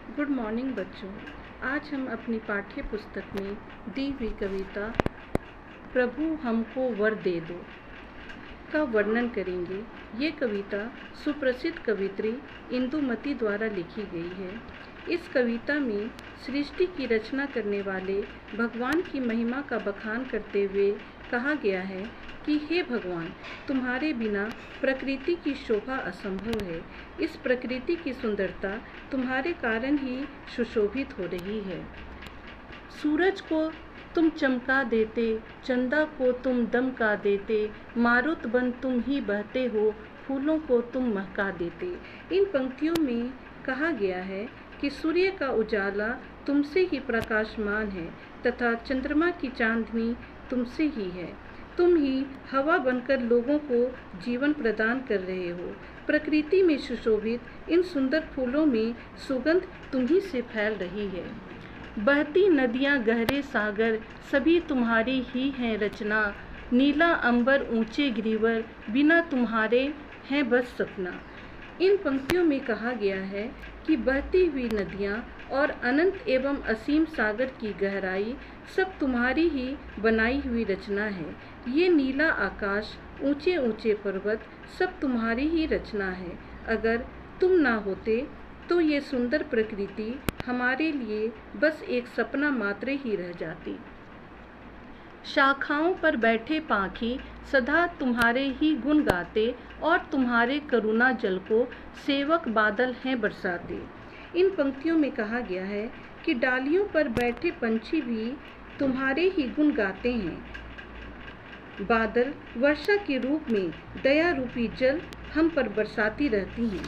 Good morning बच्चों। आज हम अपनी पाठ्य पुस्तक में दी हुई कविता प्रभु हमको वर दे दो का वर्णन करेंगे। ये कविता सुप्रसिद्ध कवित्री इंदुमती द्वारा लिखी गई है। इस कविता में सृष्टि की रचना करने वाले भगवान की महिमा का बखान करते हुए कहा गया है कि हे भगवान, तुम्हारे बिना प्रकृति की शोभा असंभव है। इस प्रकृति की सुंदरता तुम्हारे कारण ही सुशोभित हो रही है। सूरज को तुम चमका देते, चंदा को तुम दमका देते, मारुत बन तुम ही बहते हो, फूलों को तुम महका देते। इन पंक्तियों में कहा गया है कि सूर्य का उजाला तुमसे ही प्रकाशमान है तथा चंद्रमा की चांदनी तुमसे ही है। तुम ही हवा बनकर लोगों को जीवन प्रदान कर रहे हो। प्रकृति में सुशोभित इन सुंदर फूलों में सुगंध तुम्ही से फैल रही है। बहती नदियाँ, गहरे सागर, सभी तुम्हारी ही हैं रचना। नीला अंबर, ऊंचे गिरिवर, बिना तुम्हारे हैं बस सपना। इन पंक्तियों में कहा गया है कि बहती हुई नदियाँ और अनंत एवं असीम सागर की गहराई सब तुम्हारी ही बनाई हुई रचना है। ये नीला आकाश, ऊंचे ऊंचे पर्वत सब तुम्हारी ही रचना है। अगर तुम ना होते तो ये सुंदर प्रकृति हमारे लिए बस एक सपना मात्र ही रह जाती। शाखाओं पर बैठे पाखी सदा तुम्हारे ही गुण गाते और तुम्हारे करुणा जल को सेवक बादल हैं बरसाते। इन पंक्तियों में कहा गया है कि डालियों पर बैठे पंछी भी तुम्हारे ही गुण गाते हैं। बादल वर्षा के रूप में दया रूपी जल हम पर बरसाती रहती हैं।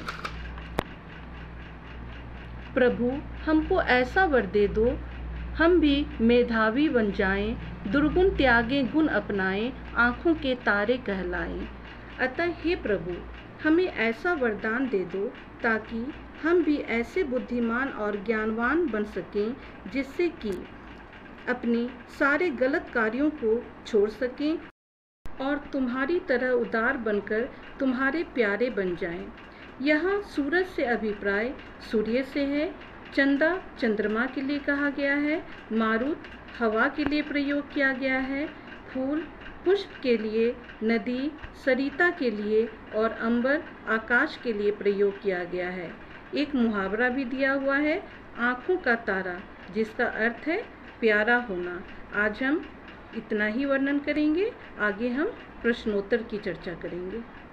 प्रभु हमको ऐसा वर दे दो, हम भी मेधावी बन जाएं, दुर्गुण त्यागें गुण अपनाएं, आँखों के तारे कहलाएं। अतः हे प्रभु, हमें ऐसा वरदान दे दो ताकि हम भी ऐसे बुद्धिमान और ज्ञानवान बन सकें जिससे कि अपने सारे गलत कार्यों को छोड़ सकें और तुम्हारी तरह उदार बनकर तुम्हारे प्यारे बन जाएं। यहाँ सूरज से अभिप्राय सूर्य से है, चंदा चंद्रमा के लिए कहा गया है, मारुत हवा के लिए प्रयोग किया गया है, फूल पुष्प के लिए, नदी सरिता के लिए और अंबर आकाश के लिए प्रयोग किया गया है। एक मुहावरा भी दिया हुआ है, आँखों का तारा, जिसका अर्थ है प्यारा होना। आज हम इतना ही वर्णन करेंगे, आगे हम प्रश्नोत्तर की चर्चा करेंगे।